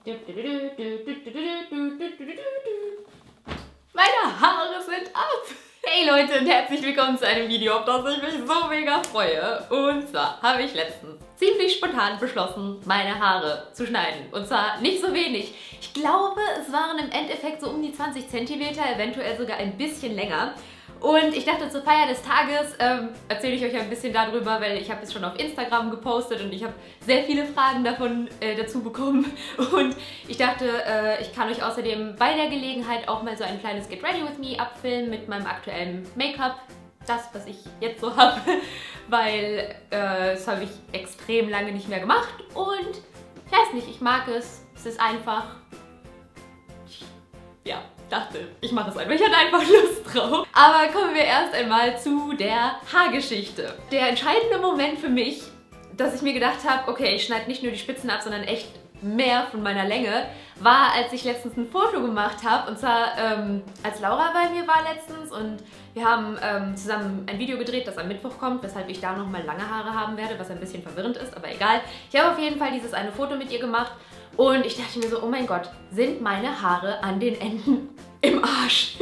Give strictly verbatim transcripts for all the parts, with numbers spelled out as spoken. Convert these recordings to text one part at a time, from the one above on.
Meine Haare sind ab! Hey Leute und herzlich willkommen zu einem Video, auf das ich mich so mega freue. Und zwar habe ich letztens ziemlich spontan beschlossen, meine Haare zu schneiden. Und zwar nicht so wenig. Ich glaube, es waren im Endeffekt so um die zwanzig Zentimeter, eventuell sogar ein bisschen länger. Und ich dachte, zur Feier des Tages ähm, erzähle ich euch ein bisschen darüber, weil ich habe es schon auf Instagram gepostet und ich habe sehr viele Fragen davon äh, dazu bekommen. Und ich dachte, äh, ich kann euch außerdem bei der Gelegenheit auch mal so ein kleines Get Ready With Me abfilmen mit meinem aktuellen Make-up. Das, was ich jetzt so habe, weil äh, das habe ich extrem lange nicht mehr gemacht. Und ich weiß nicht, ich mag es. Es ist einfach... Ja, dachte, ich mache es einfach. Ich hatte einfach Lust drauf. Aber kommen wir erst einmal zu der Haargeschichte. Der entscheidende Moment für mich, dass ich mir gedacht habe, okay, ich schneide nicht nur die Spitzen ab, sondern echt mehr von meiner Länge, war, als ich letztens ein Foto gemacht habe. Und zwar, ähm, als Laura bei mir war letztens und wir haben ähm, zusammen ein Video gedreht, das am Mittwoch kommt, weshalb ich da nochmal lange Haare haben werde, was ein bisschen verwirrend ist, aber egal. Ich habe auf jeden Fall dieses eine Foto mit ihr gemacht. Und ich dachte mir so, oh mein Gott, sind meine Haare an den Enden im Arsch?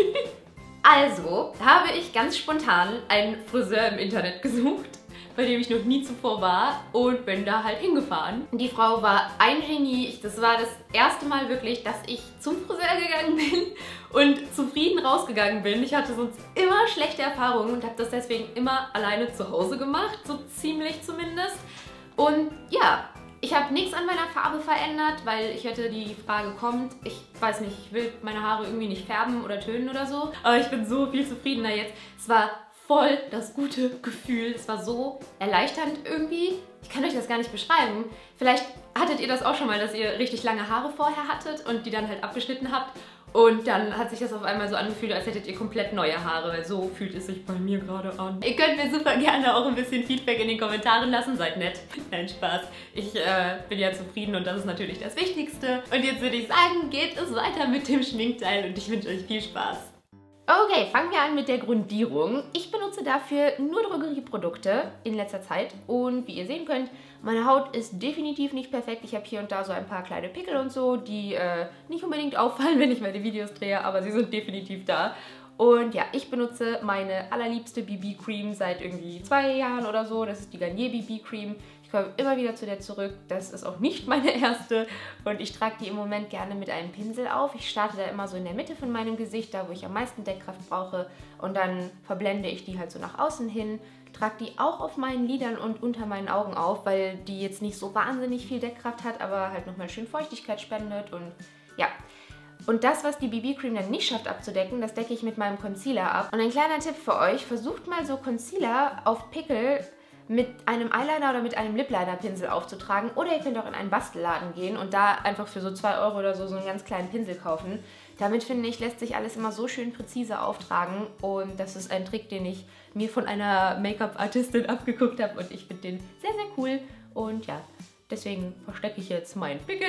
Also habe ich ganz spontan einen Friseur im Internet gesucht, bei dem ich noch nie zuvor war und bin da halt hingefahren. Die Frau war ein Genie. Ich, das war das erste Mal wirklich, dass ich zum Friseur gegangen bin und zufrieden rausgegangen bin. Ich hatte sonst immer schlechte Erfahrungen und habe das deswegen immer alleine zu Hause gemacht, so ziemlich zumindest. Und ja, ich habe nichts an meiner Farbe verändert, weil ich hatte die Frage kommt, ich weiß nicht, ich will meine Haare irgendwie nicht färben oder tönen oder so. Aber ich bin so viel zufriedener jetzt. Es war voll das gute Gefühl. Es war so erleichternd irgendwie. Ich kann euch das gar nicht beschreiben. Vielleicht hattet ihr das auch schon mal, dass ihr richtig lange Haare vorher hattet und die dann halt abgeschnitten habt. Und dann hat sich das auf einmal so angefühlt, als hättet ihr komplett neue Haare, weil so fühlt es sich bei mir gerade an. Ihr könnt mir super gerne auch ein bisschen Feedback in den Kommentaren lassen, seid nett. Nein, Spaß. Ich äh, bin ja zufrieden und das ist natürlich das Wichtigste. Und jetzt würde ich sagen, geht es weiter mit dem Schminkteil und ich wünsche euch viel Spaß. Okay, fangen wir an mit der Grundierung. Ich benutze dafür nur Drogerieprodukte in letzter Zeit und wie ihr sehen könnt, meine Haut ist definitiv nicht perfekt. Ich habe hier und da so ein paar kleine Pickel und so, die äh, nicht unbedingt auffallen, wenn ich meine Videos drehe, aber sie sind definitiv da. Und ja, ich benutze meine allerliebste B B-Cream seit irgendwie zwei Jahren oder so. Das ist die Garnier B B-Cream. Ich komme immer wieder zu der zurück. Das ist auch nicht meine erste. Und ich trage die im Moment gerne mit einem Pinsel auf. Ich starte da immer so in der Mitte von meinem Gesicht, da wo ich am meisten Deckkraft brauche. Und dann verblende ich die halt so nach außen hin. Trage die auch auf meinen Lidern und unter meinen Augen auf, weil die jetzt nicht so wahnsinnig viel Deckkraft hat, aber halt nochmal schön Feuchtigkeit spendet. Und ja. Und das, was die B B-Cream dann nicht schafft abzudecken, das decke ich mit meinem Concealer ab. Und ein kleiner Tipp für euch, versucht mal so Concealer auf Pickel mit einem Eyeliner oder mit einem Lip-Liner-Pinsel aufzutragen. Oder ihr könnt auch in einen Bastelladen gehen und da einfach für so zwei Euro oder so so einen ganz kleinen Pinsel kaufen. Damit, finde ich, lässt sich alles immer so schön präzise auftragen. Und das ist ein Trick, den ich mir von einer Make-up-Artistin abgeguckt habe. Und ich finde den sehr, sehr cool. Und ja, deswegen verstecke ich jetzt meinen Pickel.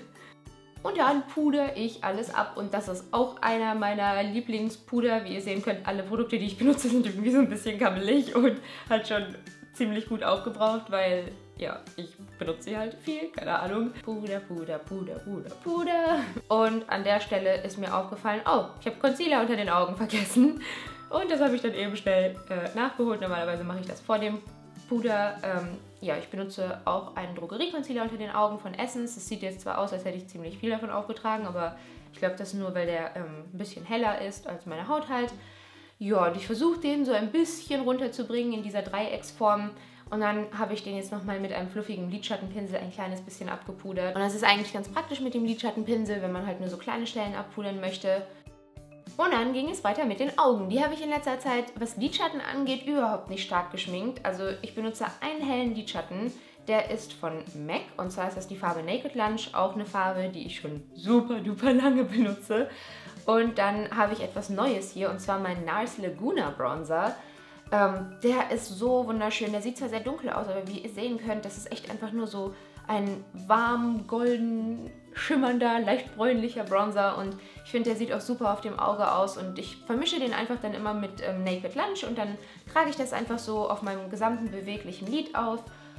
Und dann pudere ich alles ab und das ist auch einer meiner Lieblingspuder. Wie ihr sehen könnt, alle Produkte, die ich benutze, sind irgendwie so ein bisschen kammelig und halt schon ziemlich gut aufgebraucht, weil, ja, ich benutze sie halt viel, keine Ahnung. Puder, Puder, Puder, Puder, Puder. Und an der Stelle ist mir aufgefallen, oh, ich habe Concealer unter den Augen vergessen. Und das habe ich dann eben schnell äh, nachgeholt. Normalerweise mache ich das vor dem Puder. Ähm, ja, ich benutze auch einen Drogerie-Concealer unter den Augen von Essence. Das sieht jetzt zwar aus, als hätte ich ziemlich viel davon aufgetragen, aber ich glaube, das ist nur, weil der ähm, ein bisschen heller ist als meine Haut halt. Ja, und ich versuche den so ein bisschen runterzubringen in dieser Dreiecksform. Und dann habe ich den jetzt nochmal mit einem fluffigen Lidschattenpinsel ein kleines bisschen abgepudert. Und das ist eigentlich ganz praktisch mit dem Lidschattenpinsel, wenn man halt nur so kleine Stellen abpudern möchte. Und dann ging es weiter mit den Augen. Die habe ich in letzter Zeit, was Lidschatten angeht, überhaupt nicht stark geschminkt. Also ich benutze einen hellen Lidschatten, der ist von M A C und zwar ist das die Farbe Naked Lunch, auch eine Farbe, die ich schon super duper lange benutze. Und dann habe ich etwas Neues hier und zwar meinen NARS Laguna Bronzer. Ähm, der ist so wunderschön, der sieht zwar sehr dunkel aus, aber wie ihr sehen könnt, das ist echt einfach nur so ein warm, golden, schimmernder, leicht bräunlicher Bronzer und ich finde, der sieht auch super auf dem Auge aus und ich vermische den einfach dann immer mit ähm, Naked Lunch und dann trage ich das einfach so auf meinem gesamten beweglichen Lid auf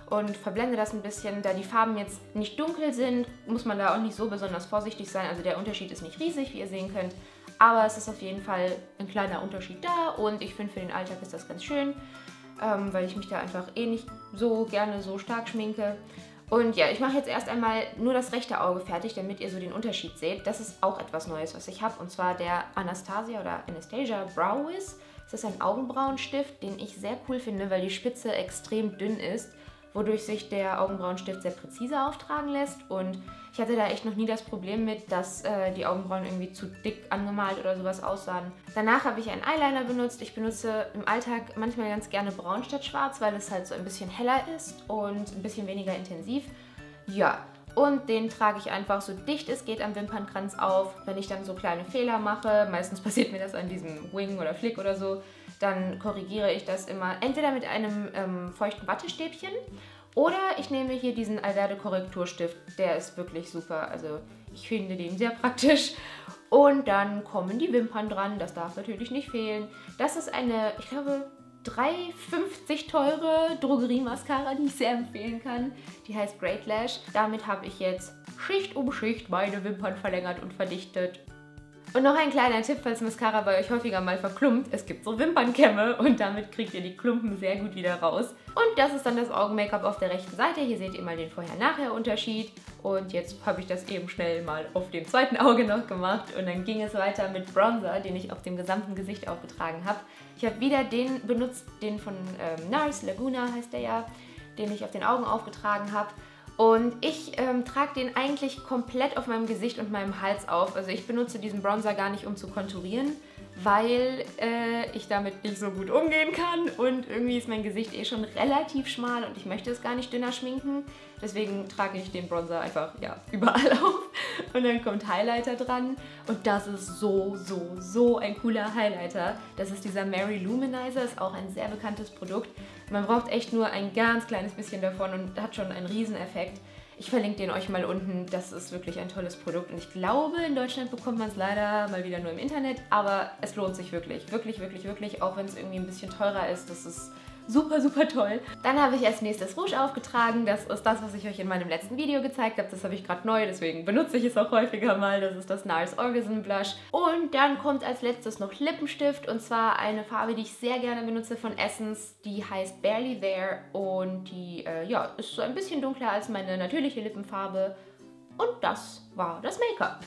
und verblende das ein bisschen. Da die Farben jetzt nicht dunkel sind, muss man da auch nicht so besonders vorsichtig sein. Also der Unterschied ist nicht riesig, wie ihr sehen könnt. Aber es ist auf jeden Fall ein kleiner Unterschied da und ich finde, für den Alltag ist das ganz schön, ähm, weil ich mich da einfach eh nicht so gerne so stark schminke. Und ja, ich mache jetzt erst einmal nur das rechte Auge fertig, damit ihr so den Unterschied seht. Das ist auch etwas Neues, was ich habe, und zwar der Anastasia oder Anastasia Brow Wiz. Das ist ein Augenbrauenstift, den ich sehr cool finde, weil die Spitze extrem dünn ist, wodurch sich der Augenbrauenstift sehr präzise auftragen lässt. Und ich hatte da echt noch nie das Problem mit, dass äh, die Augenbrauen irgendwie zu dick angemalt oder sowas aussahen. Danach habe ich einen Eyeliner benutzt. Ich benutze im Alltag manchmal ganz gerne braun statt schwarz, weil es halt so ein bisschen heller ist und ein bisschen weniger intensiv. Ja, und den trage ich einfach so dicht es geht am Wimpernkranz auf. Wenn ich dann so kleine Fehler mache, meistens passiert mir das an diesem Wing oder Flick oder so, dann korrigiere ich das immer entweder mit einem ähm, feuchten Wattestäbchen oder ich nehme hier diesen Alverde Korrekturstift. Der ist wirklich super, also ich finde den sehr praktisch. Und dann kommen die Wimpern dran, das darf natürlich nicht fehlen. Das ist eine, ich glaube, drei fünfzig teure Drogerie-Mascara, die ich sehr empfehlen kann. Die heißt Great Lash. Damit habe ich jetzt Schicht um Schicht meine Wimpern verlängert und verdichtet. Und noch ein kleiner Tipp, falls Mascara bei euch häufiger mal verklumpt. Es gibt so Wimpernkämme und damit kriegt ihr die Klumpen sehr gut wieder raus. Und das ist dann das Augen-Make-up auf der rechten Seite. Hier seht ihr mal den Vorher-Nachher-Unterschied. Und jetzt habe ich das eben schnell mal auf dem zweiten Auge noch gemacht. Und dann ging es weiter mit Bronzer, den ich auf dem gesamten Gesicht aufgetragen habe. Ich habe wieder den benutzt, den von ähm, NARS, Laguna heißt der ja, den ich auf den Augen aufgetragen habe. Und ich ähm, trage den eigentlich komplett auf meinem Gesicht und meinem Hals auf. Also ich benutze diesen Bronzer gar nicht, um zu konturieren, weil äh, ich damit nicht so gut umgehen kann. Und irgendwie ist mein Gesicht eh schon relativ schmal und ich möchte es gar nicht dünner schminken. Deswegen trage ich den Bronzer einfach ja, überall auf. Und dann kommt Highlighter dran. Und das ist so, so, so ein cooler Highlighter. Das ist dieser Mary Luminizer, ist auch ein sehr bekanntes Produkt. Man braucht echt nur ein ganz kleines bisschen davon und hat schon einen riesen Effekt. Ich verlinke den euch mal unten, das ist wirklich ein tolles Produkt und ich glaube, in Deutschland bekommt man es leider mal wieder nur im Internet, aber es lohnt sich wirklich, wirklich, wirklich, wirklich, auch wenn es irgendwie ein bisschen teurer ist, das ist super, super toll. Dann habe ich als nächstes Rouge aufgetragen, das ist das, was ich euch in meinem letzten Video gezeigt habe, das habe ich gerade neu, deswegen benutze ich es auch häufiger mal, das ist das NARS Orgasm Blush. Und dann kommt als letztes noch Lippenstift und zwar eine Farbe, die ich sehr gerne benutze von Essence, die heißt Barely There und die äh, ja, ist so ein bisschen dunkler als meine natürliche Lippenfarbe und das war das Make-up.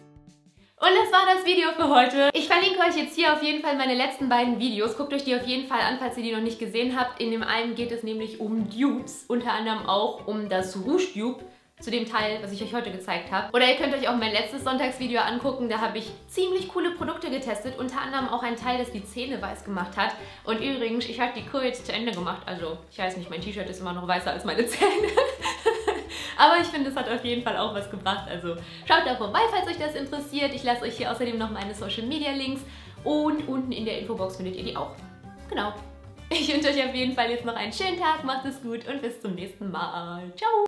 Und das war das Video für heute. Ich verlinke euch jetzt hier auf jeden Fall meine letzten beiden Videos. Guckt euch die auf jeden Fall an, falls ihr die noch nicht gesehen habt. In dem einen geht es nämlich um Dupes, unter anderem auch um das Rouge Dupe, zu dem Teil, was ich euch heute gezeigt habe. Oder ihr könnt euch auch mein letztes Sonntagsvideo angucken, da habe ich ziemlich coole Produkte getestet, unter anderem auch ein Teil, das die Zähne weiß gemacht hat. Und übrigens, ich habe die Kur jetzt zu Ende gemacht, also ich weiß nicht, mein T-Shirt ist immer noch weißer als meine Zähne. Aber ich finde, es hat auf jeden Fall auch was gebracht, also schaut da vorbei, falls euch das interessiert. Ich lasse euch hier außerdem noch meine Social Media Links und unten in der Infobox findet ihr die auch. Genau. Ich wünsche euch auf jeden Fall jetzt noch einen schönen Tag, macht es gut und bis zum nächsten Mal. Ciao!